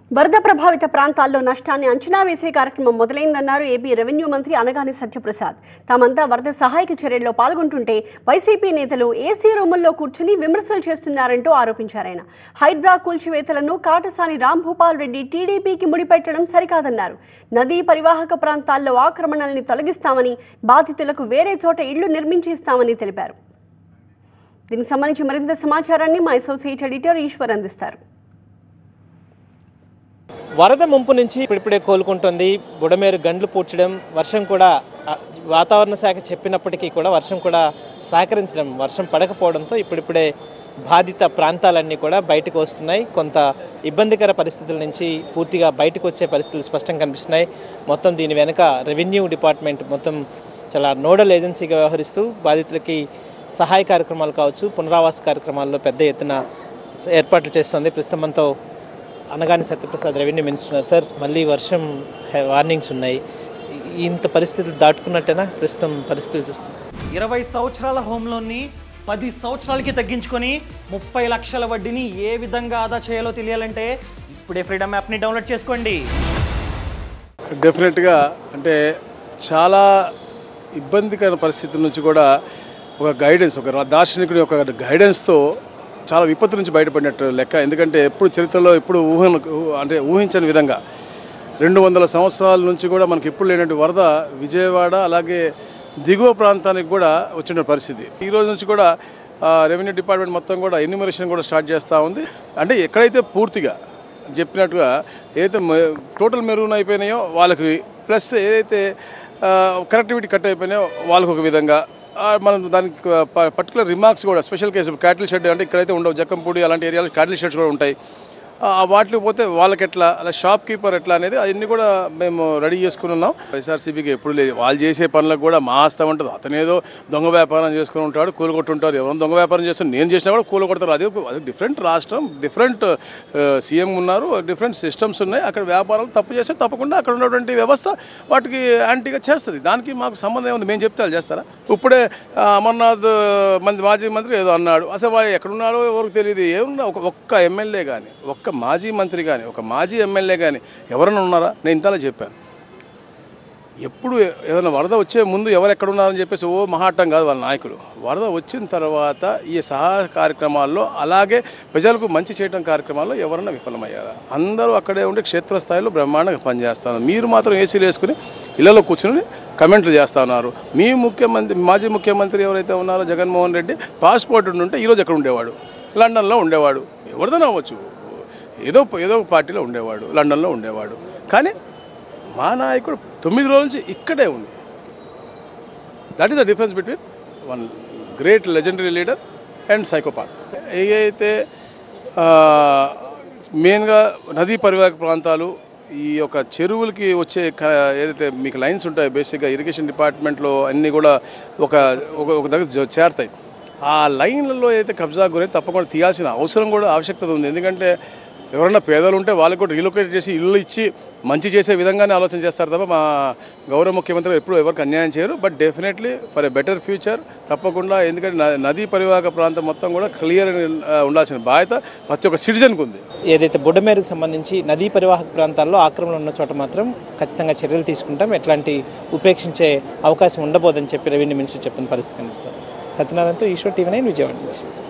వరద ప్రభావిత ప్రాంతాల్లో నష్టాన్ని అంచనా వేసే కార్యక్రమం మొదలైందన్నారు ఏపీ రెవెన్యూ మంత్రి అనగాని సత్యప్రసాద్. తామంతా వరద సహాయక చర్యల్లో పాల్గొంటుంటే వైసీపీ నేతలు ఏసీ రూముల్లో కూర్చుని విమర్శలు చేస్తున్నారంటూ ఆరోపించారాయన. హైడ్రా కూల్చివేతలను కాటసాని రాంభూపాల్ రెడ్డి టీడీపీకి ముడిపెట్టడం సరికాదన్నారు. నదీ పరివాహక ప్రాంతాల్లో ఆక్రమణల్ని తొలగిస్తామని, బాధితులకు వేరే చోట ఇళ్లు నిర్మించి ఇస్తామని తెలిపారు. దీనికి సంబంధించి మరింత సమాచారాన్ని మా అసోసియేట్ ఎడిటర్ ఈశ్వర్ అందిస్తారు. వరద ముంపు నుంచి ఇప్పుడిప్పుడే కోలుకుంటుంది. బుడమేరు గండ్లు పూడ్చడం, వర్షం కూడా వాతావరణ శాఖ చెప్పినప్పటికీ కూడా వర్షం కూడా సహకరించడం, వర్షం పడకపోవడంతో ఇప్పుడిప్పుడే బాధిత ప్రాంతాలన్నీ కూడా బయటకు వస్తున్నాయి. కొంత ఇబ్బందికర పరిస్థితుల నుంచి పూర్తిగా బయటకు వచ్చే పరిస్థితులు స్పష్టంగా కనిపిస్తున్నాయి. మొత్తం దీని వెనుక రెవెన్యూ డిపార్ట్మెంట్ మొత్తం చాలా నోడల్ ఏజెన్సీగా వ్యవహరిస్తూ బాధితులకి సహాయ కార్యక్రమాలు కావచ్చు, పునరావాస కార్యక్రమాల్లో పెద్ద ఎత్తున ఏర్పాట్లు చేస్తుంది. ప్రస్తుతం మనతో Anagani Satyaprasad revenue minister. Sir, మళ్ళీ వర్షం వార్నింగ్స్ ఉన్నాయి. ఇంత పరిస్థితులు దాటుకున్నట్టేనా ప్రస్తుతం పరిస్థితులు చూస్తాం? 20 సంవత్సరాల హోమ్ లోన్ని 10 సంవత్సరాలకి తగ్గించుకొని 30 లక్షల వడ్డీని ఏ విధంగా ఆదా చేయాలో తెలియాలంటే ఇప్పుడే ఫ్రీడమ్ యాప్ని డౌన్లోడ్ చేసుకోండి. డెఫినెట్గా అంటే చాలా ఇబ్బందికర పరిస్థితుల నుంచి కూడా ఒక గైడెన్స్, ఒక దార్శనికుడి ఒక గైడెన్స్తో చాలా విపత్తు నుంచి బయటపడినట్టు లెక్క. ఎందుకంటే ఎప్పుడు చరిత్రలో ఎప్పుడు ఊహించని విధంగా 200 సంవత్సరాల నుంచి కూడా మనకి ఎప్పుడు లేనట్టు వరద విజయవాడ అలాగే దిగువ ప్రాంతానికి కూడా వచ్చిన పరిస్థితి. ఈ రోజు నుంచి కూడా రెవెన్యూ డిపార్ట్మెంట్ మొత్తం కూడా ఎన్యూమరేషన్ కూడా స్టార్ట్ చేస్తూ ఉంది. అంటే ఎక్కడైతే పూర్తిగా చెప్పినట్టుగా ఏదైతే టోటల్ మెరూన్ అయిపోయినాయో వాళ్ళకి, ప్లస్ ఏదైతే కనెక్టివిటీ కట్ అయిపోయినాయో వాళ్ళకు ఒక విధంగా, మనం దానికి పర్టికులర్ రిమార్క్స్ కూడా స్పెషల్ కేసు క్యాటిల్ షెడ్ అంటే ఇక్కడైతే ఉండవు, జక్కంపూడి అలాంటి ఏరియాలో క్యాటిల్ షెడ్స్ కూడా ఉంటాయి. వాటికి పోతే వాళ్ళకి ఎట్లా, అలా షాప్ కీపర్ ఎట్లా అనేది అవన్నీ కూడా మేము రెడీ చేసుకుని ఉన్నాం. వైఎస్ఆర్సీపీకి ఎప్పుడు లేదు, వాళ్ళు చేసే పనులకు కూడా మా ఆస్తం ఉంటుంది. అతనేదో దొంగ వ్యాపారం చేసుకుని ఉంటాడు, కూలగొట్టుంటారు. ఎవరైనా దొంగ వ్యాపారం చేస్తున్నారు, నేను చేసినా కూడా కూలగొడతారు. అది డిఫరెంట్ రాష్ట్రం, డిఫరెంట్ సీఎం ఉన్నారు, డిఫరెంట్ సిస్టమ్స్ ఉన్నాయి. అక్కడ వ్యాపారాలు తప్పు చేస్తే తప్పకుండా అక్కడ ఉన్నటువంటి వ్యవస్థ వాటికి యాంటీగా చేస్తుంది. దానికి మాకు సంబంధం ఏముంది? మేము చెప్తే వాళ్ళు చేస్తారా? ఇప్పుడే అమర్నాథ్ మాజీ మంత్రి ఏదో అన్నాడు. అసలు వాళ్ళు ఎక్కడున్నారో ఎవరికి తెలియదు. ఏమన్నా ఒక్క ఎమ్మెల్యే కానీ, ఒక్క మాజీ మంత్రి కానీ, ఒక మాజీ ఎమ్మెల్యే కానీ ఎవరైనా ఉన్నారా? నేను ఇంతలా చెప్పాను. ఎప్పుడు ఏదైనా వరద వచ్చే ముందు ఎవరు ఎక్కడున్నారని చెప్పేసి మహాటం కాదు వాళ్ళ నాయకులు. వరద వచ్చిన తర్వాత ఈ సహాయ కార్యక్రమాల్లో అలాగే ప్రజలకు మంచి చేయడం కార్యక్రమాల్లో ఎవరన్నా విఫలమయ్యారా? అందరూ అక్కడే ఉండి క్షేత్రస్థాయిలో బ్రహ్మాండంగా పనిచేస్తున్నారు. మీరు మాత్రం ఏసీలు వేసుకుని ఇళ్లలో కూర్చుని కమెంట్లు చేస్తూ ఉన్నారు. మీ మాజీ ముఖ్యమంత్రి ఎవరైతే ఉన్నారో జగన్మోహన్ రెడ్డి, పాస్పోర్ట్ ఉంటే ఈరోజు ఎక్కడ ఉండేవాడు? లండన్లో ఉండేవాడు. ఎవరిదైనా అవ్వచ్చు, ఏదో పార్టీలో ఉండేవాడు, లండన్లో ఉండేవాడు. కానీ మా నాయకుడు 9 రోజుల నుంచి ఇక్కడే ఉంది. That is the difference between one great legendary leader and psychopath. ఏదైతే మెయిన్గా నదీ పరివాహక ప్రాంతాలు, ఈ యొక్క చెరువులకి వచ్చే ఏదైతే మీకు లైన్స్ ఉంటాయో బేసిక్గా ఇరిగేషన్ డిపార్ట్మెంట్లో అన్నీ కూడా ఒక దగ్గర చేరుతాయి. ఆ లైన్లలో ఏదైతే కబ్జా గురించి తప్పకుండా తీయాల్సిన అవసరం కూడా ఆవశ్యకత ఉంది. ఎందుకంటే ఎవరైనా పేదలు ఉంటే వాళ్ళకి కూడా రీలొకేట్ చేసి ఇల్లు ఇచ్చి మంచి చేసే విధంగానే ఆలోచన చేస్తారు తప్ప మా గౌరవ ముఖ్యమంత్రి ఎప్పుడు ఎవరికి అన్యాయం చేయరు. But definitely for a better future తప్పకుండా. ఎందుకంటే నదీ పరివాహక ప్రాంతం మొత్తం కూడా క్లియర్ ఉండాల్సిన బాధ్యత ప్రతి ఒక్క సిటిజన్కి ఉంది. ఏదైతే బుడమేరుకు సంబంధించి నదీ పరివాహక ప్రాంతాల్లో ఆక్రమణ ఉన్న చోట మాత్రం ఖచ్చితంగా చర్యలు తీసుకుంటాం, ఎట్లాంటి ఉపేక్షించే అవకాశం ఉండబోదని చెప్పి రెవెన్యూ మినిస్టర్ చెప్పిన పరిస్థితి కనిపిస్తుంది. సత్యనారాయణతో ఈశ్వర్, టీవీ 9 విజయవాడ నుంచి.